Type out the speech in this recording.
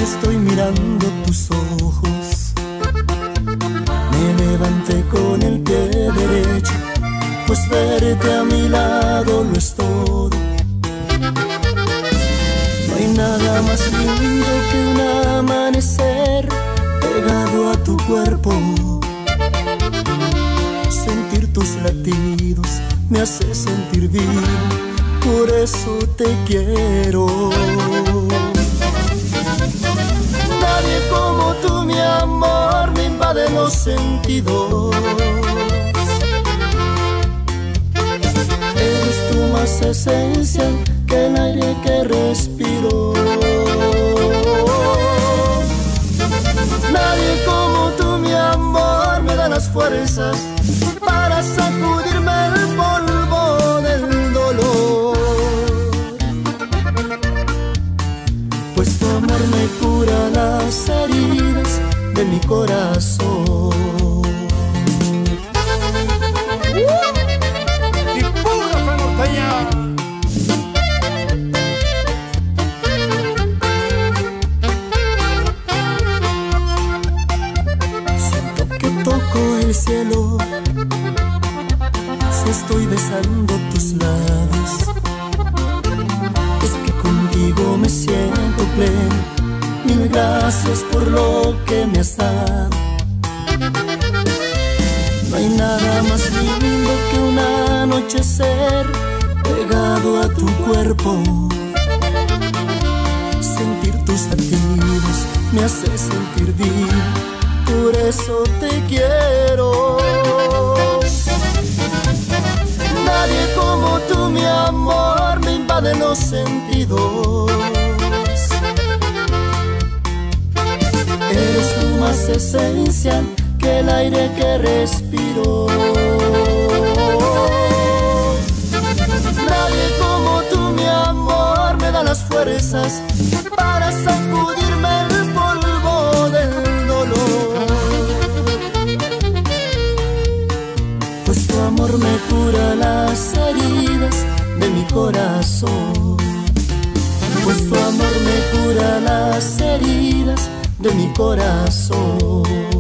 Estoy mirando tus ojos, me levanté con el pie derecho, pues verte a mi lado lo es todo. No hay nada más lindo que un amanecer pegado a tu cuerpo. Sentir tus latidos me hace sentir vivo, por eso te quiero. Nadie como tú, mi amor, me invade los sentidos. Eres tú más esencial que el aire que respiro. Nadie como tú, mi amor, me da las fuerzas para sacudirme el polvo del dolor. Pues tu amor me cura las heridas de mi corazón. ¡Y pura fe norteña! Siento que toco el cielo si estoy besando tus labios. Es que contigo me siento pleno. Mil gracias por lo que me has dado. No hay nada más lindo que un anochecer pegado a tu cuerpo. Sentir tus latidos me hace sentir vivo, por eso te quiero. Nadie como tú, mi amor, me invade los sentidos. Eres tú más esencial que el aire que respiro. Nadie como tú, mi amor, me da las fuerzas para sacudirme el polvo del dolor. Pues tu amor me cura las heridas de mi corazón. Pues tu amor me cura las heridas de mi corazón.